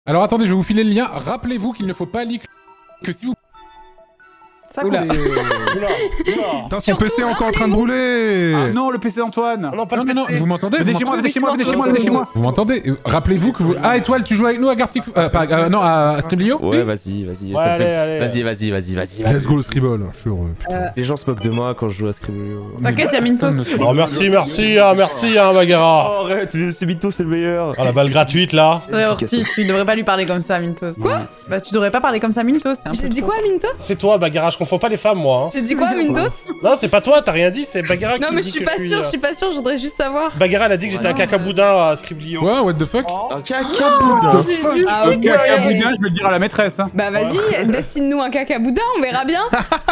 Alors attendez, je vais vous filer le lien. Rappelez-vous qu'il ne faut pas leak que si vous... Ça Oula. Putain, son PC est encore en train de brûler. Ah non, le PC d'Antoine. Non, pas Non, le non, non, PC. vous m'entendez? Venez chez moi, venez chez moi, venez chez moi, venez chez moi. Vous m'entendez? Rappelez-vous que vous... Ah, Étoile, tu joues avec nous à Gartic... non, à Scriblio? Ouais, vas-y, vas-y. Ouais, ça allez, fait- allez. Vas-y. Let's go le Scribble, je suis heureux. Les gens se moquent de moi quand je joue à Scribblio. T'inquiète, y'a Mintos. Oh, merci, Bagara. Oh, arrête, ce mytho, c'est le meilleur. Oh, la balle gratuite, là. Ouais, Orti, tu devrais pas lui parler comme ça à Mintos. Quoi? Bah, tu devrais pas parler comme ça à Mintos, c'est un peu J'ai dit trop. quoi à Mintos? C'est toi, Bagara, je confonds pas les femmes, moi. Hein. J'ai dit quoi à Mintos? Non, c'est pas toi, t'as rien dit, c'est Bagara qui Non mais dit je suis que pas sûre, je euh, suis pas sûre, je voudrais juste savoir. Bagara, elle a dit que j'étais un cacaboudin à Scriblio. Ouais, what the fuck? Un cacaboudin. Ah Ok, ouais. cacaboudin, je vais le dire à la maîtresse. Hein. Bah vas-y, dessine-nous un caca boudin, on verra bien.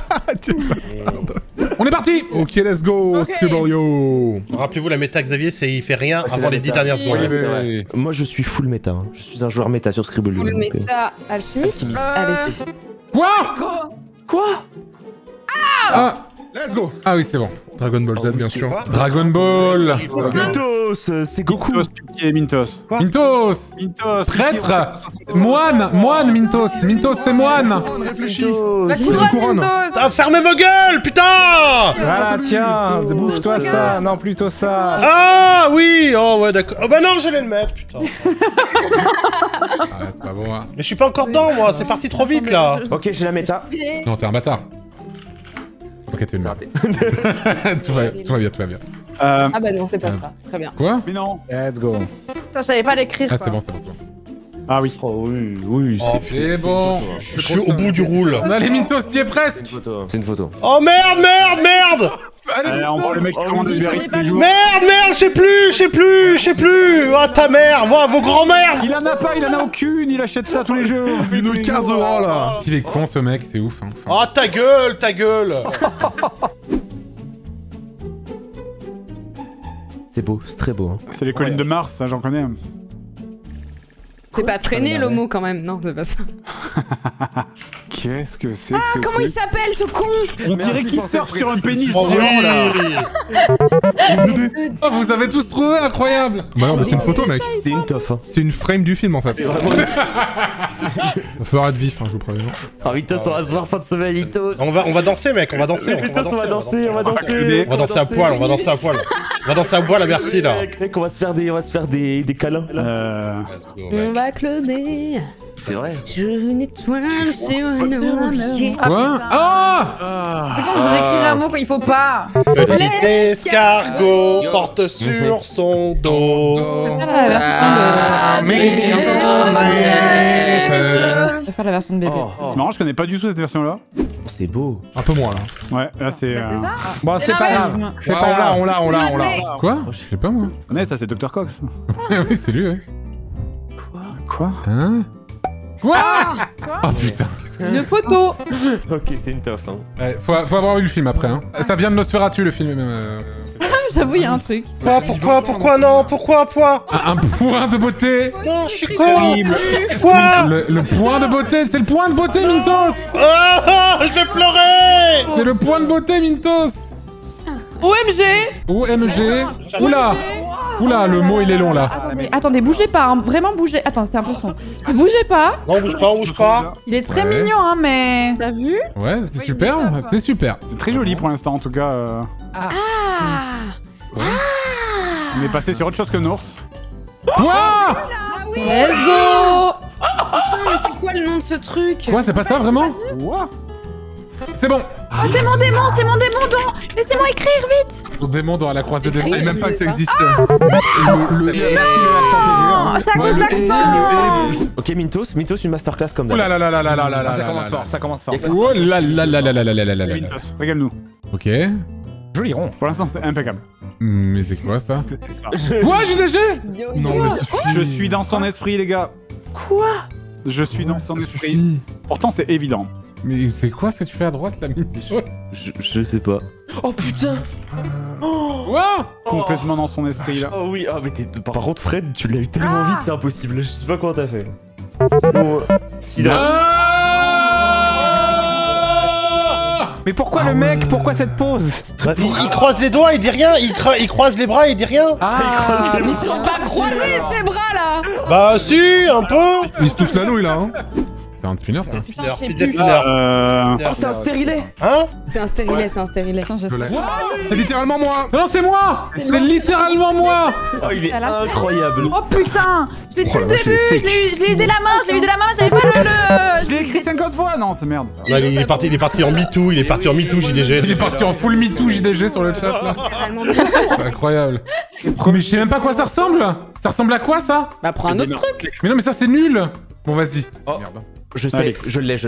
On est parti! Ok, let's go, Scribblio. Rappelez-vous, la méta Xavier, c'est il fait rien c'est avant la les 10 méta. dernières secondes. Oui, c'est vrai. Moi, je suis full méta. Hein. Je suis un joueur méta sur Scribblio. Full donc, méta alchimiste. Allez. Quoi? Quoi? Ah! Let's go. Ah oui, c'est bon. Dragon Ball Z, bien sûr. Dragon Ball! Mythos, c'est Goku. Mintos, pitié, Mintos. Mintos! Mintos. Prêtre! Moine! Moine, Mintos! Mintos, c'est moine! Réfléchis. La Il a une couronne. Ah, fermez vos gueules, putain! Voilà, tiens, bouffe-toi ça. Non, plutôt ça. Ah oui! Oh ouais, d'accord. Oh bah non, j'allais le mettre, putain. Ah, c'est pas bon, hein. Mais je suis pas encore dedans, moi, c'est parti trop vite, là. Ok, j'ai la méta. Non, t'es un bâtard. Ok, t'es une merde. tout va bien, tout va bien. Ah bah non, c'est pas ça. Très bien. Quoi? Mais non. Let's go. Putain, je savais pas l'écrire. Ah, quoi. c'est bon, c'est bon, c'est bon. Ah oui. Oh oui, oui. Oh, C'est bon. je suis au bout du roule. Allez, Mintos, t'y es presque! C'est une photo. Oh merde! Allez, on voit le mec qui commande Uber Eats tous les jours. Merde, je sais plus! Oh ta mère! Voilà, vos grands-mères! Il en a pas, il en a aucune, il achète ça tous les jours. Une 15 € là. Il est con, ce mec, c'est ouf. Hein. Oh ta gueule! C'est beau, c'est très beau. Hein. C'est les collines de Mars, ça j'en connais. C'est pas traîner l'homo quand même, non, c'est pas ça. Qu'est-ce que c'est que ce Comment truc il s'appelle ce con? On dirait qu'il surfe sur un pénis Oh géant là. Oh, vous avez tous trouvé, incroyable! Bah non, mais c'est une photo, mec. C'est une toffe. Hein. C'est une frame du film en fait. Va falloir être vif, hein, je vous préviens. Ah, Mythos, on va se voir fin de semaine, Mythos. On va danser, mec, on va danser. Mythos, on va danser. On va danser à poil, On va danser à poil à Bercy, là. Mec, on va se faire des câlins. On va clubber C'est vrai. sur une étoile, sur un oreiller. Quoi? Ah! C'est quand vous écrivez un mot qu'il faut pas. Petit escargot porte sur son dos. Je vais faire la version de bébé. C'est marrant, je connais pas du tout cette version là. C'est beau. Un peu moins là. Ouais, là c'est. Bon, c'est pas grave. C'est Ah, pas on grave. l'a. Quoi? Je sais pas, moi. On est, ça c'est Dr Cox. Oui, c'est lui, ouais. Quoi? Hein? Quoi? Oh putain. Une photo. Ok, c'est une toffe. Hein. Ouais, faut avoir vu le film après, hein. Ça vient de Nosferatu, le film. J'avoue, il y a un truc. Pourquoi non? Pourquoi? Un point de beauté! Non, je suis con! Quoi? Le point de beauté, c'est le point de beauté, Mintos! Oh, je vais pleurer! C'est le point de beauté, Mintos! OMG. OMG! Oula! Oula, le mot il est long là. Attendez, bougez pas, hein. Vraiment bougez. Attends, c'est un peu sombre. Bougez pas. Non, on bouge pas. Il est très Ouais. mignon, hein, mais. T'as vu? Ouais, c'est Oui, super, mais top. c'est super. C'est très joli pour l'instant en tout cas. Ah. On est passé sur autre chose que Nours. Quoi? Ah oui. Let's go. Mais c'est quoi le nom de ce truc? Quoi, c'est pas ça vraiment? What? C'est bon! C'est mon démon, donc. Laissez-moi écrire vite. Ton démon dans la croisée des Je savais mondes. même pas que ça existe. Merci de l'accent aigu. Oh, c'est à cause de l'accent. Ok, Mintos, une masterclass comme Oh là d'hab. là là là là là là Ah, là ça là commence là fort, ça commence fort. Oh là là là là là là là là là là. Mintos, régale-nous. Ok. Joli rond. Pour l'instant c'est impeccable. Mais c'est quoi ça? Qu'est-ce que c'est ça? Quoi, JDG? Non, mais c'est Je suis dans son esprit les gars. Quoi? Je suis dans son esprit. Pourtant c'est évident. Mais c'est quoi ce que tu fais à droite là, Mintos? Je sais pas. Oh putain. Quoi? Complètement dans son esprit là. Oh oui, ah mais par contre Fred, tu l'as eu tellement vite, c'est impossible. Je sais pas comment t'as fait. Sinon, si là. Mais pourquoi le mec? Pourquoi cette pose? Il croise les doigts, il dit rien. Il croise les bras, il dit rien. Ah, Ils sont pas croisés ces bras là. Bah si, un peu. Il se touche la nouille là, hein. C'est un spinner ça. Putain, je sais Fidget plus. spinner. Oh, c'est un stérilet. Hein? C'est un stérilet, c'est un stérilet. Attends, Je l'ai. C'est littéralement moi. Non, c'est moi. C'est littéralement moi. Oh, il est Ça, là, c'est- incroyable. Oh putain! Je l'ai depuis Oh, le la vache, début! elle est Je l'ai eu dès la main, j'avais pas le. Je l'ai écrit 50 fois. Non, c'est merde. Non, il est parti en MeToo, il est parti en MeToo JDG. Il est parti en full MeToo JDG sur le chat là. Littéralement. C'est incroyable. Mais je sais même pas à quoi ça ressemble. Ça ressemble à quoi ça? Bah prends un autre truc. Mais non, mais ça c'est nul. Bon, vas-y. Oh. Merde. Je sais, Allez. je l'ai.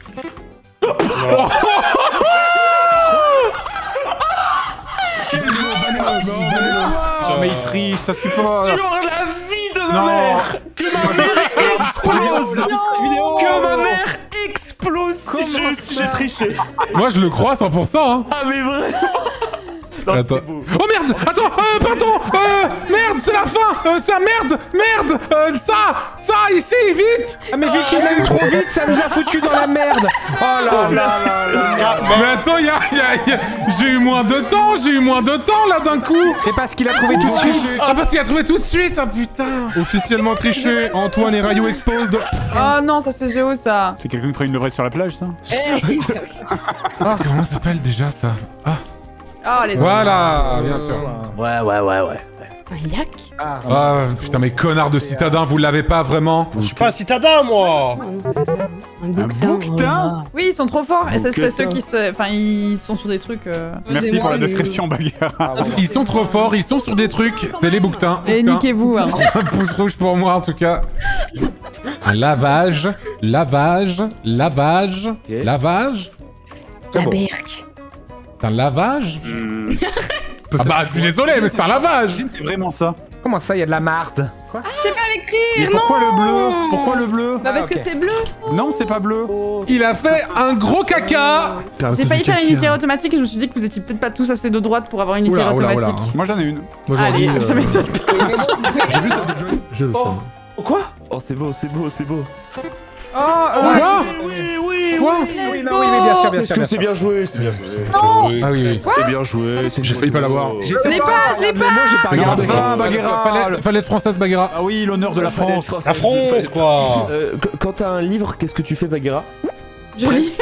Oh, mais il triche, ça suit pas. Sur la vie de ma Non. mère. Que ma mère explose. Que ma mère explose si j'ai triché. Moi je le crois 100%. Hein. Ah mais vrai. Non, Attends. c'est beau. Oh merde! Attends! Pardon! Merde! C'est la fin! Ça merde! Merde! Ça! Ici! Vite! Ah, mais vu qu'il a eu trop vite, ça nous a foutu dans la merde. Oh là là. Mais attends, j'ai eu moins de temps là d'un coup! C'est parce qu'il a trouvé tout de suite. Ah parce qu'il a trouvé tout de suite! Ah putain! Officiellement triché. Antoine et Rayou exposed. Oh non, ça c'est Géo ça. C'est quelqu'un qui prend une levrette sur la plage, ça? Ah, comment ça s'appelle déjà ça? Ah! Oh les Voilà! Bien sûr. Ouais. Un yak. Ah putain, mais connard de citadin, vous l'avez pas vraiment? Je suis pas un citadin, moi. Oh, non, c'est pas ça. Un bouquetin. bouquetin Oui, ils sont trop forts. Et c'est Bouquetin. ceux qui se. Enfin, ils sont sur des trucs. Merci pour la description, Baguera. Ils sont trop forts, ils sont sur des trucs, c'est les bouquetins. Et niquez-vous, hein. Un pouce rouge pour moi en tout cas. Un lavage. Lavage. La berque. C'est un lavage? Ah bah je suis désolé mais c'est un lavage. C'est vraiment ça. Comment ça, il y a de la marde? Je sais pas l'écrire. Mais pourquoi le bleu? Pourquoi le bleu? Bah parce ok. que c'est bleu. Non, c'est pas bleu. Il a fait un gros caca. J'ai failli faire une litière automatique et je me suis dit que vous étiez peut-être pas tous assez de droite pour avoir une litière Oula. automatique. Moi, j'en ai une. Moi j'en Allez, dis, ça m'étonne pas. J'ai vu ça déjà. J'ai le seum. Quoi? Oh c'est beau. Oh, Quoi? Quoi? Oui, non, oui, mais bien sûr, bien sûr. C'est bien joué, c'est bien joué. Ah oui. C'est bien joué. J'ai failli pas l'avoir. je l'ai pas. Mais moi, j'ai pas regardé. Enfin, Baguera. Fallait être française Baguera. Ah oui, l'honneur de la France. La France, quoi. Quand t'as un livre, qu'est-ce que tu fais, Baguera? Je lis.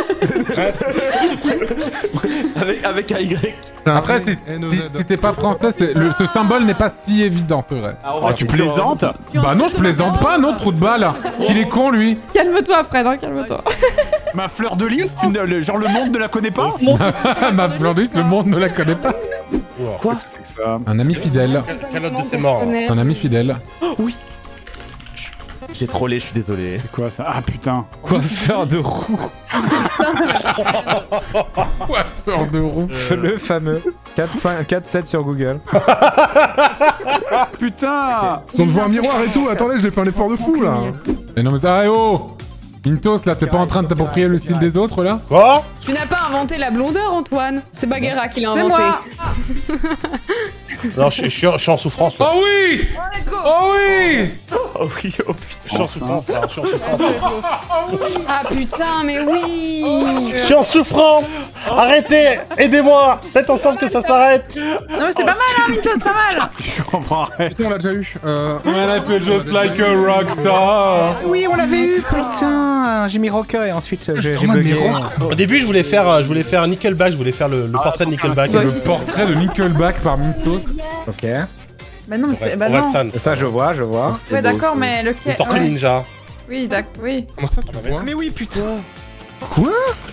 Avec un Y. Après si t'es pas français, ce symbole n'est pas si évident, c'est vrai. Oh, tu plaisantes? Bah non je plaisante pas, non, trou de balle. Il est con lui. Calme-toi, Fred, hein, calme-toi. Ma fleur de lys, genre le monde ne la connaît pas? Ma Flandus, le monde ne la connaît pas. Quoi? Qu'est-ce que c'est que ça? Un ami fidèle. Calotte de ses morts. Un ami fidèle. J'ai trollé, je suis désolé. C'est quoi ça? Ah putain. Coiffeur de roue. Coiffeur de roue. Le fameux. 4-7 sur Google. Putain. Si on te voit un miroir et tout, attendez, j'ai fait un effort de fou là. Mais non mais ça, oh Mintos, là, t'es pas en train de t'approprier le style des autres, là? Quoi? Tu n'as pas inventé la blondeur, Antoine. C'est Baguera qui l'a C'est inventé. moi. Non, je suis en souffrance, là. Oh oui! Oh oui! Oh oui, oh putain. Je suis en souffrance, là. Je suis en souffrance. Ah putain, mais oui. Je suis en souffrance. Arrêtez. Aidez-moi. Faites en sorte que ça s'arrête. Non, mais c'est pas mal, hein, Minto, c'est pas mal. Je comprends rien. On l'a déjà eu. Man, I feel just like a rockstar. Oui, on l'avait eu, putain. J'ai mis Rocker et ensuite j'ai Thomas, bugué. mais Au début, je voulais faire Nickelback. Je voulais faire le portrait de Nickelback. Le portrait de Nickelback par Mintos. Ok. Bah non, mais c'est. Bah Pour non. San. Ça, je vois. Ouais, d'accord, mais Le lequel. Tortue Ouais. Ninja. Oui, d'accord, oui. Comment ça, tu vois? Mais oui, putain. Quoi?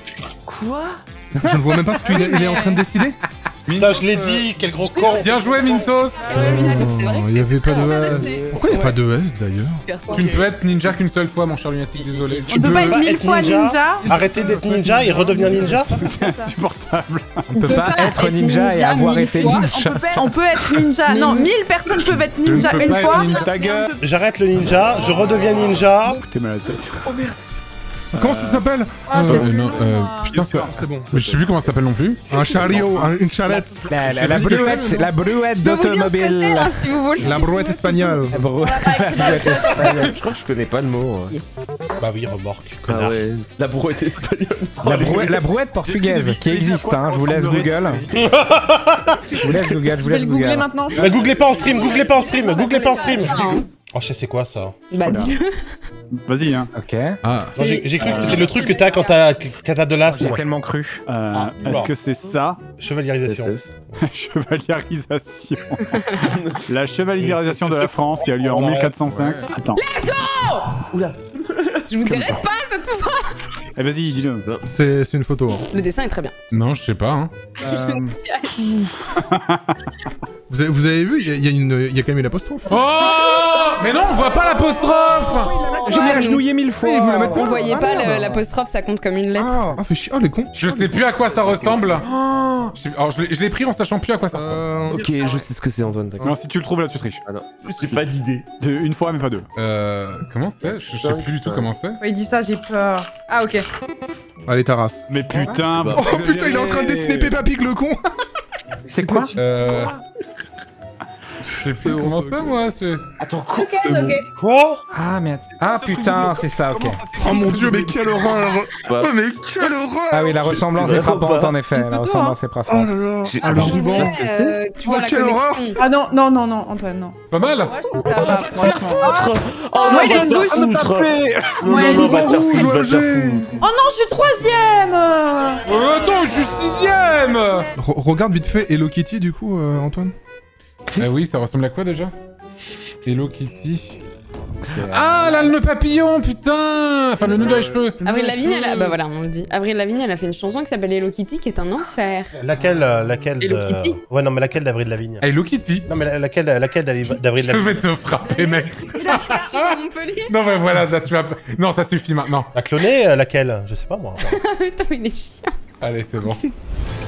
Je ne vois même pas ce qu'il est en train de décider. Putain, je l'ai dit. Quel gros con. Bien joué, Mintos. Il y avait pas de S. Pourquoi il n'y a pas de S d'ailleurs? Tu ne peux être ninja qu'une seule fois, mon cher lunatique, désolé. On peut pas être pas 1000 être fois ninja. ninja. Arrêtez d'être ninja et redevenir ninja. C'est insupportable. On peut pas être ninja et avoir été ninja. On peut être ninja. Non, 1000 personnes peuvent être ninja Je ne peux une pas fois. être Ta gueule. J'arrête le ninja. Je redeviens ninja. T'es mal à la tête. Comment ça s'appelle? Non, putain, ça... C'est bon. Mais je sais plus comment ça s'appelle non plus. Un chariot, une charrette. La brouette, la brouette Je peux vous dire ce que c'est, d'automobile. hein, si vous voulez. La brouette espagnole. La brouette espagnole. Je crois que je connais pas le mot. Bah oui, remorque. Ah Connard. ouais, la brouette espagnole. La brouette portugaise qui existe, hein. Je vous laisse Google. Je vous laisse Google, je vous Je vais laisse le googler Google. maintenant. Bah, googlez pas en stream, googlez pas en stream, googlez pas en stream. Oh, je sais c'est quoi ça. Bah dis-le. Vas-y, hein. Ok. Ah. Non, j'ai cru que c'était le truc que t'as quand t'as de l'asthme. J'ai tellement cru. Est-ce que c'est ça? Chevaliérisation. Chevaliérisation. La chevaliérisation de la France qui a lieu en 1405. Attends. Je vous dirai pas cette fois. Eh, vas-y, dis-le. C'est une photo. Hein. Le dessin est très bien. Non, je sais pas. Hein. Je me cache. Vous avez vu, il y a quand même une apostrophe. Oh! Mais non, on voit pas l'apostrophe! Je l'ai agenouillé 1000 fois. On voyait pas l'apostrophe, ça compte comme une lettre. Ah, fait chier. Oh, les cons. Je sais plus à quoi ça ressemble. Alors, je l'ai pris en sachant plus à quoi ça ressemble. Ok, je sais ce que c'est, Antoine. Non, si tu le trouves là, tu triches. Ah non, j'ai pas d'idée. Une fois, mais pas deux. Comment c'est? Je sais plus du tout comment c'est. Ouais, il dit ça, j'ai peur. Ah, ok. Allez, ta race. Mais putain, Oh putain, il est en train de dessiner Peppa Pig, le con. C'est quoi? Je sais plus comment c'est, moi. Attends, Quoi? Ah merde. Ah putain, c'est ça, ok. Oh mon dieu, mais quelle horreur. Oh, mais quelle horreur. Ah oui, la ressemblance est frappante en effet. La photo, ressemblance est frappante. Ah, le ruban. Tu vois la quelle horreur. connexion. Ah non, non, non, non, Antoine, non. Pas mal? Moi, je trouve ça va, franchement. Oh Moi, non, il a une douche. non, non, va te faire foutre, va te faire foutre. Oh non, je suis troisième. Attends, je suis 6ème! Regarde vite fait Hello Kitty, du coup, Antoine. Oui, ça ressemble à quoi déjà? Hello Kitty. Ah, là, le nœud papillon, putain! Enfin, le nœud dans les cheveux. Avril Lavigne, bah voilà, on le dit. Avril Lavigne, elle a fait une chanson qui s'appelle Hello Kitty, qui est un enfer. Laquelle Hello Kitty. Ouais, non, mais laquelle d'Avril Lavigne? Hello Kitty. Non, mais laquelle d'Avril Je Lavigne? vais te frapper, mec. À Montpellier. Non, mais voilà, là, tu vas... Non, ça suffit maintenant. La clonée, laquelle? Je sais pas, moi. Putain, mais il est chiant. Allez, c'est bon.